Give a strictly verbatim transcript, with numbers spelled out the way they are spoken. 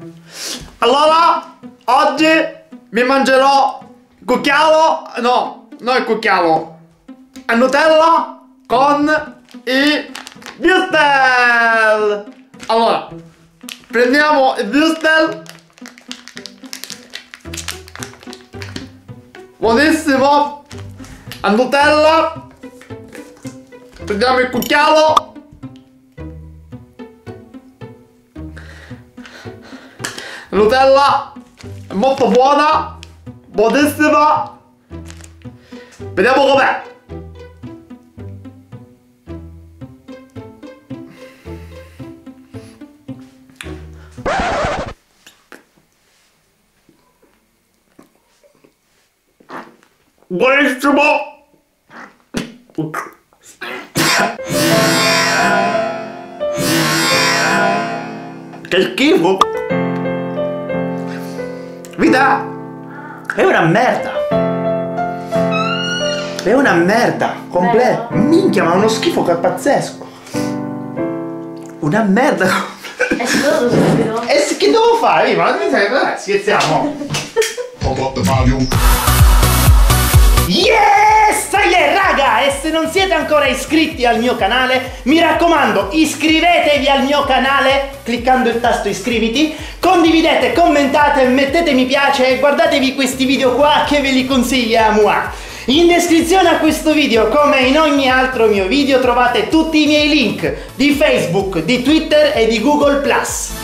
Allora, oggi mi mangerò cucchiaio, no, non il cucchiaio, a Nutella con i würstel. Allora, prendiamo il würstel, buonissimo, a Nutella, prendiamo il cucchiaio, Nutella è molto buona, buonissima, vediamo com'è. Buonissimo. Che schifo. Vita è una merda. È una merda completa. Minchia, ma uno schifo che è pazzesco. Una merda. È solo subito. E che devo fare? Ma non mi sai, dai, scherziamo. Yes! Yeah, raga! E se non siete ancora iscritti al mio canale, mi raccomando, iscrivetevi al mio canale cliccando il tasto iscriviti, condividete, commentate, mettete mi piace e guardatevi questi video qua che ve li consigliamo. In descrizione a questo video, come in ogni altro mio video, trovate tutti i miei link di Facebook, di Twitter e di Google plus.